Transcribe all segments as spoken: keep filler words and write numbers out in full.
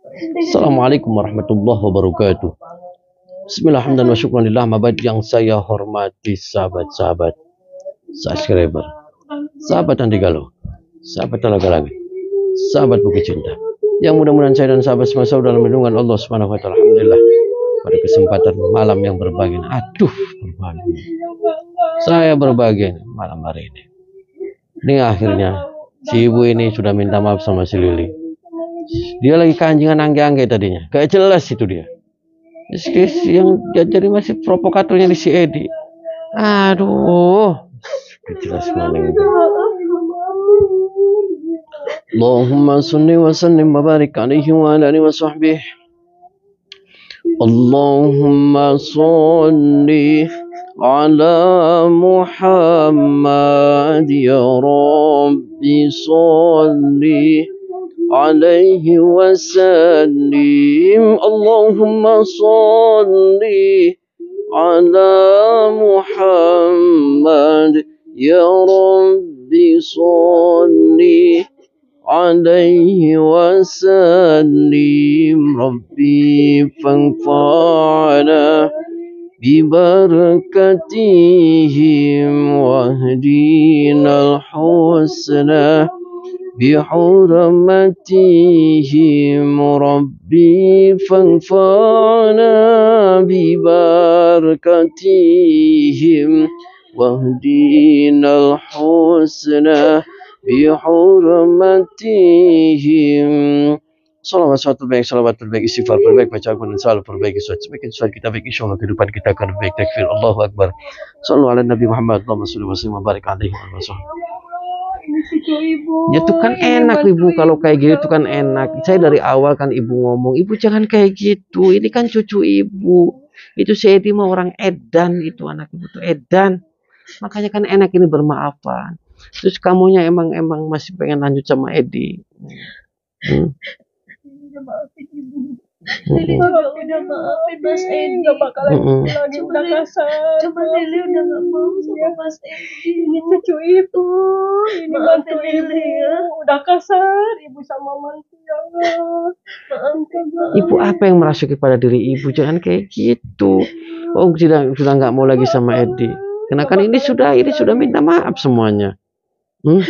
Assalamualaikum warahmatullahi wabarakatuh. Bismillahirrahmanirrahim wa syukranillah. Mabad yang saya hormati sahabat-sahabat subscriber, sahabat anti galau, sahabat talaga lagi, sahabat bukit cinta, yang mudah-mudahan saya dan sahabat semua selalu dalam lindungan Allah Subhanahu wa taala. Alhamdulillah pada kesempatan malam yang berbahagia. Aduh, berbahagia. Saya berbahagia malam hari ini. Ini akhirnya si ibu ini sudah minta maaf sama si Lili. Dia lagi keanjingan angge-angge tadinya, gak jelas itu dia. Yang jadi masih provokatornya di si Edi. Aduh, gak jelas mana itu. Allahumma salli wa sallim wa barik alaihi wa ala alihi wa sahbihi. Allahumma salli ala Muhammad ya Rabbi salli alaihi wasallim. Allahumma salli ala Muhammad ya Rabbi salli alaihi wasallim. Rabbi fanfa'na bibarakatihim wahdina al-husna بحرمتهم ربي فانفعنا ببركتهم واهدنا الحسنى بحرمتهم. Salawat suatu terbaik, salawat terbaik, istighfar terbaik, baca Al-Quran selalu perbaiki suatu. Semakin suatu kita baik, insyaallah kehidupan kita akan baik. Takfir, Allahu Akbar. Sallu ala Nabi Muhammad, Allahumma shalli wa sallim wa barik alaihi wa sallam. Ya tuh kan enak ibu kalau kayak gitu tuh kan enak. Saya dari awal kan ibu ngomong, ibu jangan kayak gitu. Ini kan cucu ibu. Itu si Edi mah orang edan, itu anak ibu tuh edan. Makanya kan enak ini bermaafan. Terus kamunya emang emang masih pengen lanjut sama Edi. Hmm. Lili juga udah maafin Mas Edi, gak bakalan lagi udah kasar. Cuma Lili udah gak mau sama Mas Edi. Ini cucu ibu, ini mantu ibu, udah kasar ibu sama mantu ya Allah. Ibu apa yang merasuki pada diri ibu? Jangan kayak gitu. Oh sudah sudah nggak mau lagi sama Edi. Karena kan ini sudah ini sudah minta maaf semuanya. Hmm?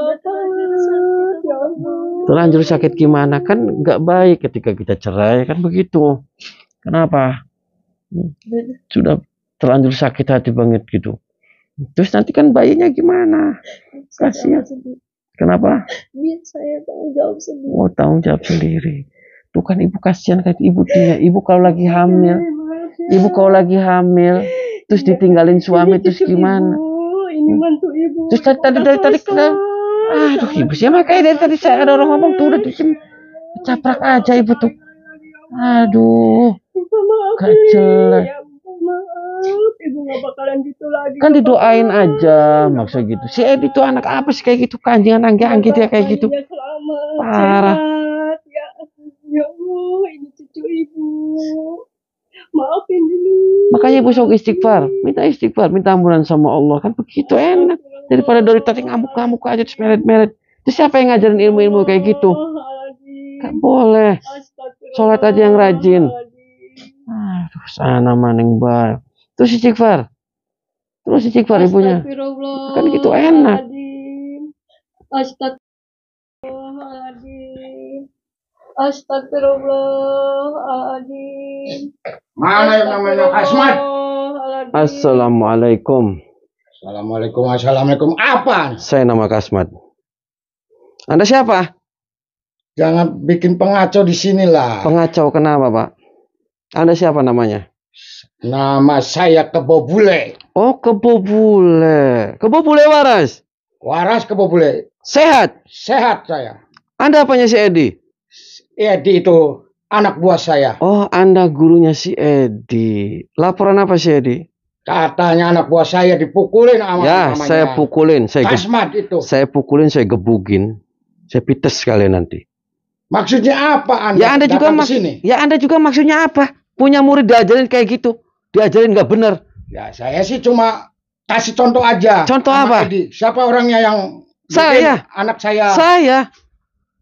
Terlanjur sakit gimana kan nggak baik ketika kita cerai kan begitu. Kenapa? Sudah terlanjur sakit hati banget gitu. Terus nanti kan bayinya gimana? Kasihan. Kenapa? Biar saya tanggung jawab sendiri. Oh tanggung jawab sendiri. Tuh kan ibu kasihan kan ibu dia. Ibu kalau lagi hamil, ibu kalau lagi hamil, terus ditinggalin suami terus gimana? Ini mantu ibu. Terus tadi dari tadi kita, aduh ibu sih makanya dari tadi saya ada orang ngomong tuh udah dicaprak aja ibu tuh. Aduh, gak jelas. Ibu gak bakalan gitu lagi. Kan didoain aja maksud gitu. Si Edi tuh anak apa sih kayak gitu kanjangan angge-angge dia kayak gitu. Parah. Ya, ya Allah, ini cucu ibu. Maafin dulu. Makanya ibu sok istighfar, minta istighfar, minta ampunan sama Allah kan begitu enak. Daripada dari tadi ngamuk-ngamuk aja terus meret-meret. Terus siapa yang ngajarin ilmu-ilmu kayak gitu? Gak boleh. Sholat aja yang rajin. Aduh, sana maning baik. Terus istighfar. Terus istighfar ibunya. Kan gitu enak. Astagfirullahaladzim. Astagfirullahaladzim. Mana yang namanya Asmat? Assalamualaikum. Assalamualaikum. Assalamualaikum. Apa? Saya nama Kasmat. Anda siapa? Jangan bikin pengacau di sini lah. Pengacau kenapa, Pak? Anda siapa namanya? Nama saya Kebo Bule. Oh, Kebo Bule. Kebo Bule waras. Waras Kebo Bule. Sehat. Sehat saya. Anda apanya si Edi? Edi itu anak buah saya. Oh, Anda gurunya si Edi. Laporan apa si Edi? Katanya anak buah saya dipukulin sama ya, namanya. Saya pukulin, saya Kasmat itu. Saya pukulin, saya gebukin. Saya pites sekalian nanti. Maksudnya apa Anda? Ya Anda juga mak Ya Anda juga maksudnya apa? Punya murid diajarin kayak gitu. Diajarin nggak benar. Ya, saya sih cuma kasih contoh aja. Contoh apa? Edi. Siapa orangnya yang saya anak saya? Saya.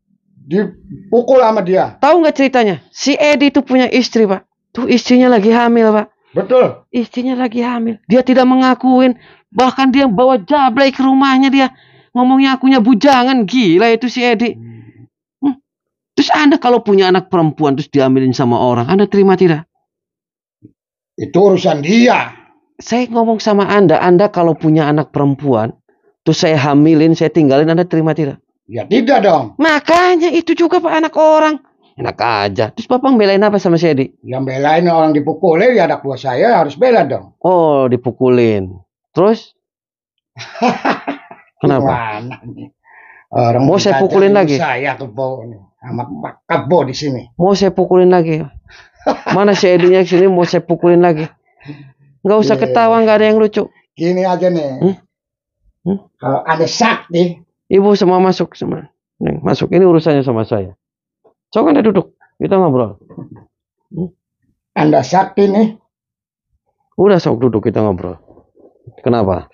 dipukul sama dia. Tahu nggak ceritanya? Si Edi itu punya istri, Pak. Tuh istrinya lagi hamil, Pak. Betul. Istrinya lagi hamil. Dia tidak mengakuin. Bahkan dia bawa jablay ke rumahnya dia. Ngomongnya akunya bujangan. Gila itu si Edi. Hmm. Terus Anda kalau punya anak perempuan terus diambilin sama orang, Anda terima tidak? Itu urusan dia. Saya ngomong sama Anda, Anda kalau punya anak perempuan, terus saya hamilin, saya tinggalin, Anda terima tidak? Ya tidak dong. Makanya itu juga Pak, anak orang. Enak aja. Terus Bapak belain apa sama si Edi? Yang belain orang dipukulin, ya anak buah saya harus bela dong. Oh, dipukulin. Terus? Kenapa? Mana nih? Orang mau saya pukulin lagi? Saya kebo nih, sama Pak Kebo di sini. Mau saya pukulin lagi? Mana si Edinya ke sini mau saya pukulin lagi? Nggak usah ketawa, nggak ada yang lucu. Gini aja nih. Hmm? Hmm? Kalau ada sakti, Ibu semua masuk semua. Nih, masuk. Ini urusannya sama saya. Coba Anda duduk, kita ngobrol. Hmm? Anda sakti nih. Udah sok duduk, kita ngobrol. Kenapa?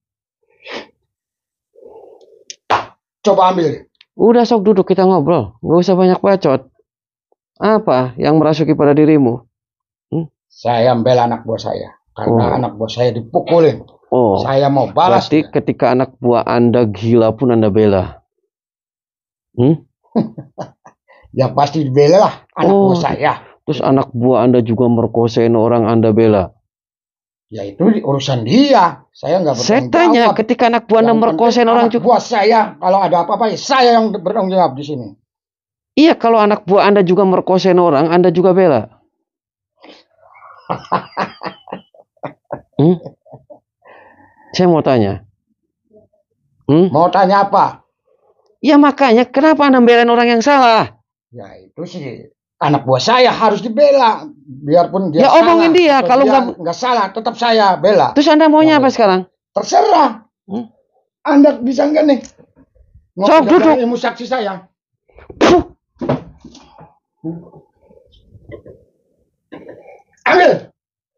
Coba ambil. Udah sok duduk, kita ngobrol. Nggak usah banyak bacot. Apa yang merasuki pada dirimu? Hmm? Saya membela anak buah saya. Karena oh. anak buah saya dipukulin. Oh. Saya mau balas. Berarti dia. Ketika anak buah Anda gila pun Anda bela. Hmm? Ya pasti dibela lah anak oh. buah saya. Terus anak buah Anda juga merkosain orang Anda bela. Ya itu urusan dia. Saya nggak bertanggung jawab. Saya tanya ketika anak buah Anda merkosain orang juga. Buah saya kalau ada apa-apa saya yang bertanggung jawab di sini. Iya, kalau anak buah Anda juga merkosain orang, Anda juga bela. hmm? Saya mau tanya. Hmm? Mau tanya apa? Ya makanya kenapa Anda belain orang yang salah? Ya itu sih anak buah saya harus dibela, biarpun dia ya, salah. Ya omongin dia, kalau nggak nggak salah, tetap saya bela. Terus Anda maunya apa sekarang? Terserah. Hmm? Anda bisa nggak nih? Sok duduk. Ilmu saksi saya. Puh. Ambil.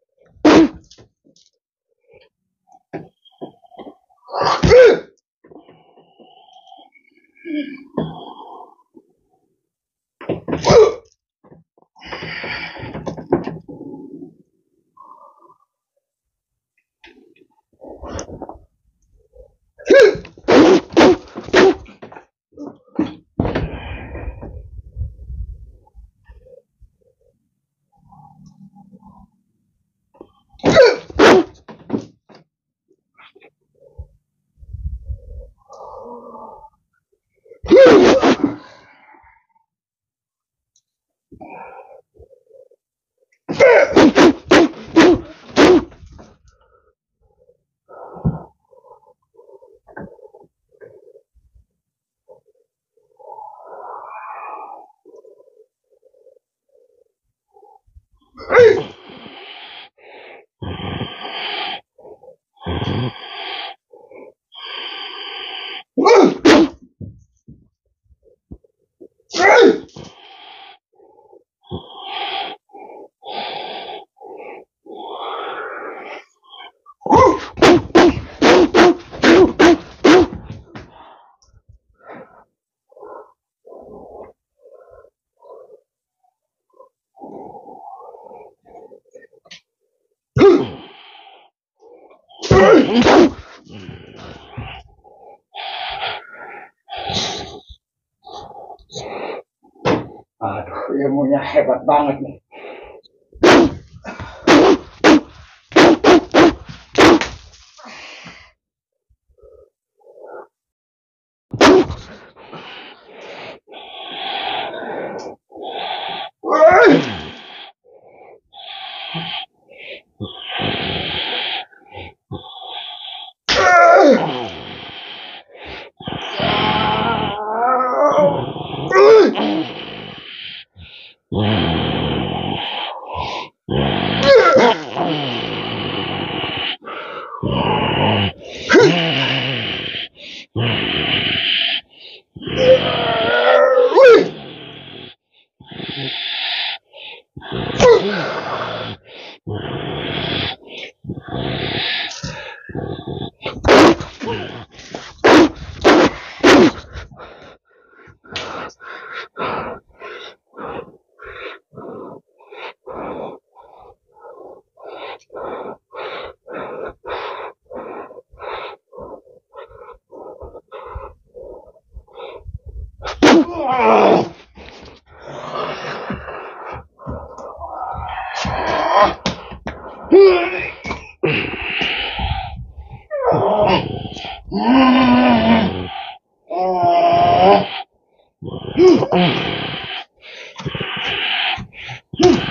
Aduh, ilmunya hebat banget nih.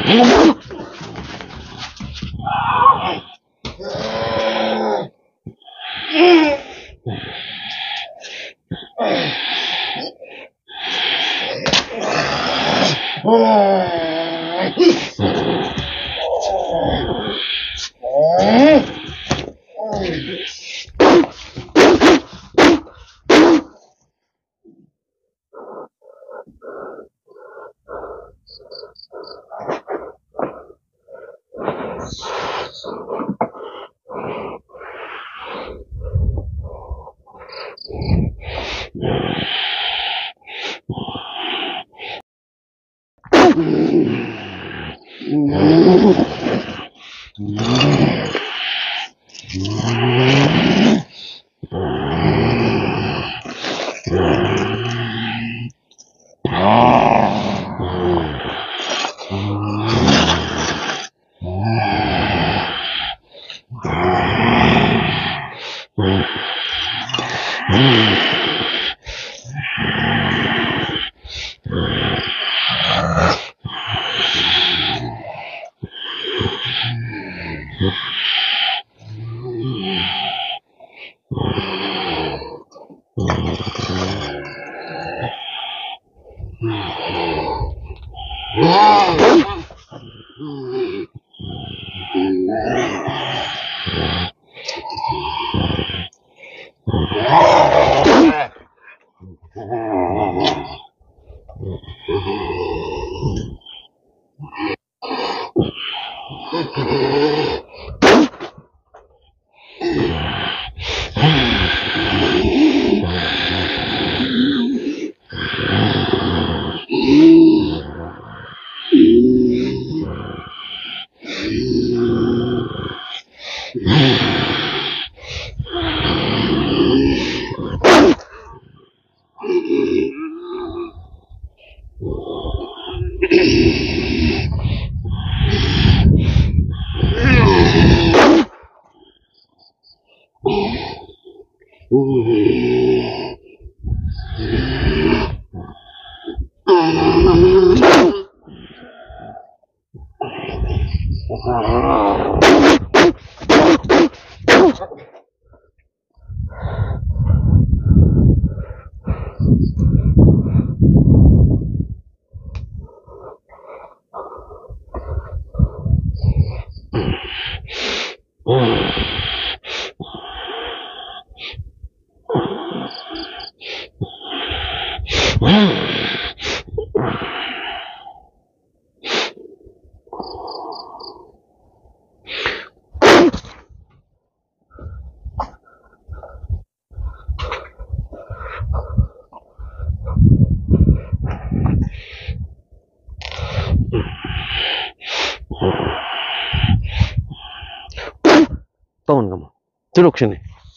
Bangun kamu. Duduk sini.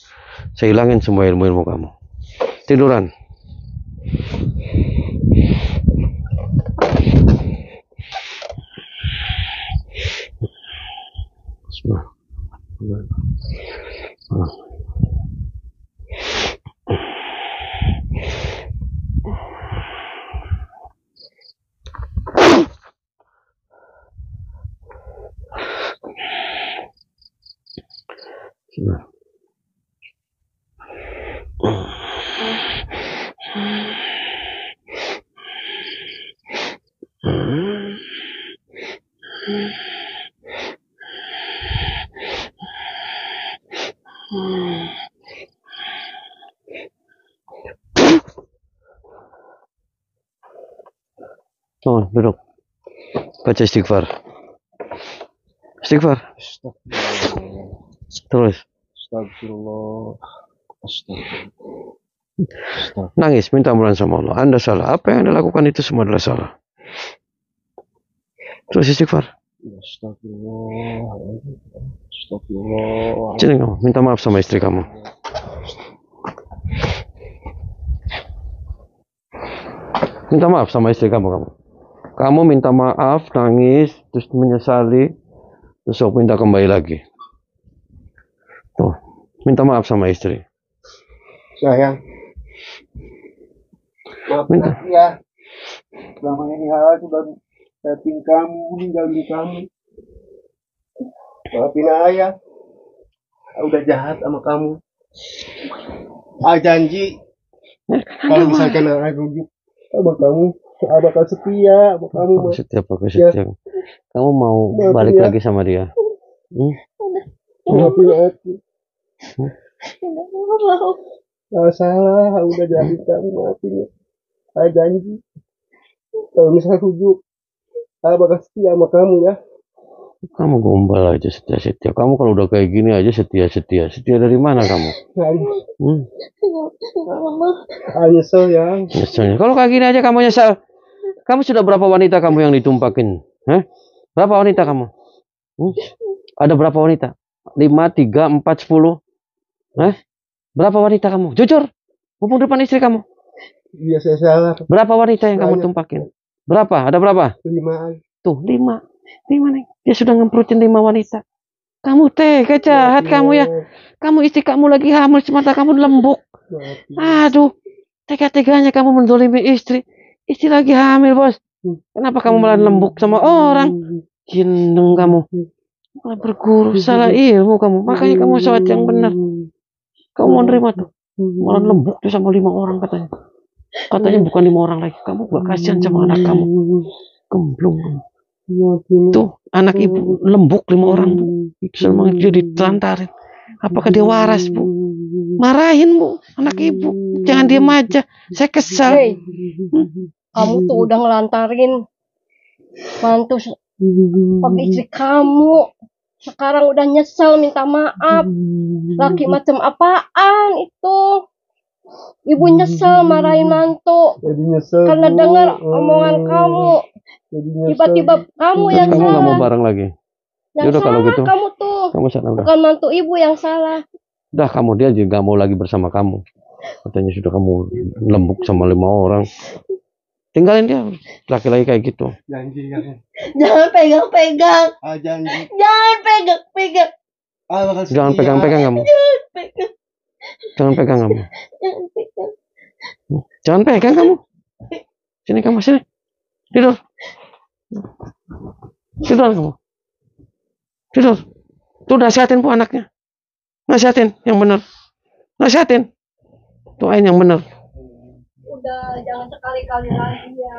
Saya hilangin semua ilmu-ilmu kamu. Tiduran. Bismillah. Bismillah. Bangun, duduk. Baca istighfar. Istighfar. Terus. Astagfirullah. Astagfirullah. Nangis, minta ampunan sama Allah. Anda salah. Apa yang Anda lakukan itu semua adalah salah. Terus istighfar. Astagfirullah. Astagfirullah. Sini kamu, minta maaf sama istri kamu. Minta maaf sama istri kamu, kamu. Kamu minta maaf, nangis, terus menyesali, terus minta kembali lagi. Tuh, minta maaf sama istri. Sayang. Maaf Minta. ya. Selama ini hal sudah Maafin kamu, ninggalin kamu. Maafin ayah. Udah jahat sama kamu. Ah janji. Kalau misalkan ayah rujuk sama kamu, saya bakal setia sama kamu. Aku setia, aku setia. Kamu mau Maafin balik ya. lagi sama dia? Hmm? Maafin aku. Udah nggak mau. Gak salah, udah jadi kamu, maafin ya. Saya janji. Kalau misalnya rujuk, saya bakal setia sama kamu ya. Kamu gombal aja setia-setia. Kamu kalau udah kayak gini aja setia-setia. Setia dari mana kamu? Hmm? Ah, nyesel ya. Nyeselnya. Kalau kayak gini aja kamu nyesel. Kamu sudah berapa wanita kamu yang ditumpakin? Hah? Berapa wanita kamu? Hmm? Ada berapa wanita? Lima, tiga, empat, sepuluh? Hah? Berapa wanita kamu? Jujur. Mumpung depan istri kamu. Iya, saya salah. Berapa wanita yang kamu Banyak. tumpakin? Berapa? Ada berapa? Lima. Tuh, lima. Lima nih. Dia sudah ngemperutin lima wanita. Kamu tega jahat kamu ya. Kamu istri kamu lagi hamil, semata kamu lembuk. Aduh. Tega-teganya kamu mendolimi istri. Istri lagi hamil, bos. Kenapa kamu malah lembuk sama orang? Gendeng kamu. Malah berguru, salah ilmu kamu. Makanya kamu sholat yang benar. Kamu mau nerima tuh. Malah lembuk tuh sama lima orang katanya. Katanya bukan lima orang lagi. Kamu gak kasihan sama anak kamu. Gemblung kamu. Tuh, anak ibu lembuk lima orang, Bu. Semang dia ditelantarin. Apakah dia waras, Bu? Marahin, Bu, anak ibu. Jangan diam aja. Saya kesal. Hei, kamu tuh udah ngelantarin mantu sama istri kamu. Sekarang udah nyesel minta maaf. Laki macam apaan itu? Ibu nyesel marahin mantu Jadi nyesel. karena Bu. dengar omongan kamu. Jadi nyesel. Tiba-tiba kamu Terus yang kamu nggak mau salah. bareng lagi? Yang Yaudah, kalau salah gitu. kamu tuh. Kamu sana udah. Bukan mantu ibu yang salah. Udah, kamu dia juga nggak mau lagi bersama kamu. Katanya sudah kamu lembuk sama lima orang. Tinggalin dia, laki-laki kayak gitu. Janji ya. Jangan pegang-pegang. Ah janji. Jangan pegang-pegang. Ah bakal setia. Jangan pegang-pegang kamu. Pegang. Jangan pegang kamu. Jangan pegang. Jangan pegang kamu. Sini kamu, sini. Tidur. Tidur kamu. Tidur. Tuh nasihatin Bu anaknya. Nasihatin yang benar. Nasihatin. Doain yang benar. Udah, jangan sekali-kali lagi ya.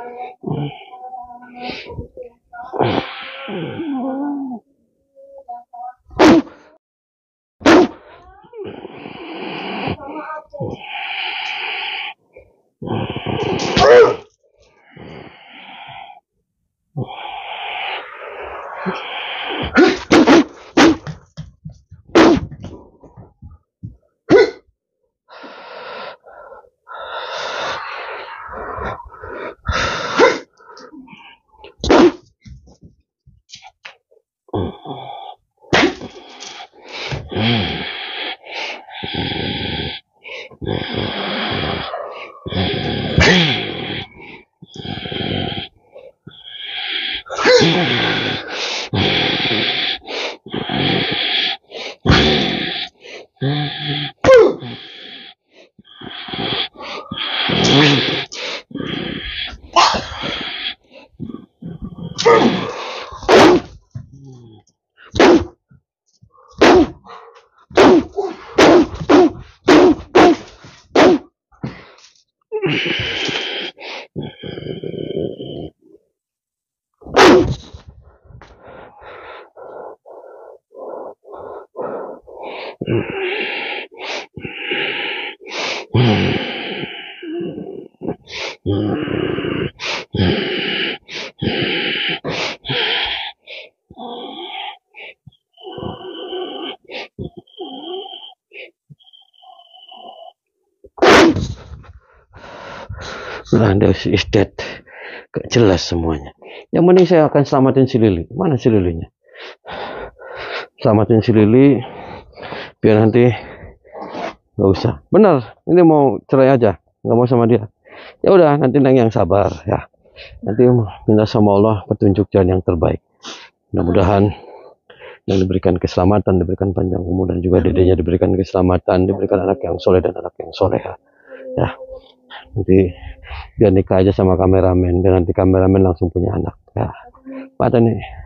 Anda is dead. Gak jelas semuanya. Yang penting saya akan selamatin si Lili. Mana si Lilinya? Selamatin si Lili. Biar nanti gak usah. Benar. Ini mau cerai aja. Gak mau sama dia. Ya udah, nanti Neng yang sabar ya. Nanti minta sama Allah petunjuk jalan yang terbaik. Mudah-mudahan yang diberikan keselamatan, diberikan panjang umur, dan juga dedenya diberikan keselamatan, diberikan anak yang soleh dan anak yang soleha. Ya, nanti dia nikah aja sama kameramen, dan nanti kameramen langsung punya anak. Ya. Patah nih.